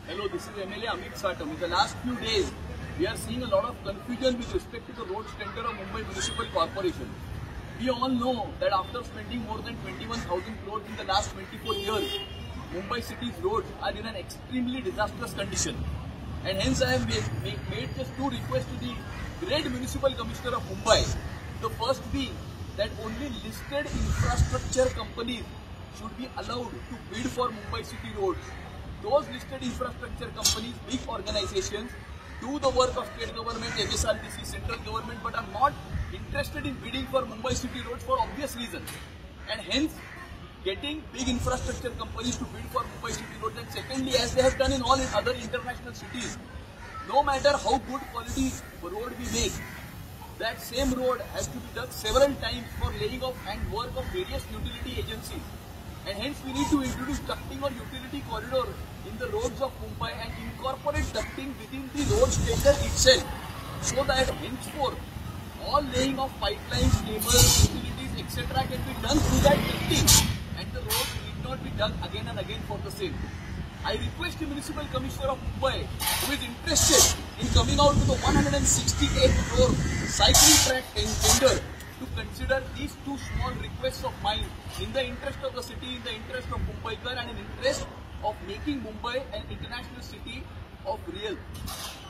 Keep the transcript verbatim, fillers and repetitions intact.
Hello, this is M L A Amit Satam. In the last few days, we are seeing a lot of confusion with respect to the roads tender of Mumbai Municipal Corporation. We all know that after spending more than twenty-one thousand crores in the last twenty-four years, Mumbai city's roads are in an extremely disastrous condition. And hence I have made, made, made just two requests to the great Municipal Commissioner of Mumbai. The first being that only listed infrastructure companies should be allowed to bid for Mumbai city roads. Those listed infrastructure companies, big organizations, do the work of state government, M S R D C, central government, but are not interested in bidding for Mumbai city roads for obvious reasons. And hence, getting big infrastructure companies to bid for Mumbai city roads. And secondly, as they have done in all in other international cities, no matter how good quality road we make, that same road has to be done several times for laying off and work of various utility agencies. And hence we need to introduce ducting or utility corridor in the roads of Mumbai and incorporate ducting within the road tender itself, so that henceforth all laying of pipelines, cables, utilities, et cetera can be done through that ducting, and the road need not be done again and again for the same. I request the Municipal Commissioner of Mumbai, who is interested in coming out with a one hundred sixty-eight crore cycling track tender, to consider these two small requests of mine in the interest of the city, in the interest of Mumbaikar, and in interest of making Mumbai an international city of real.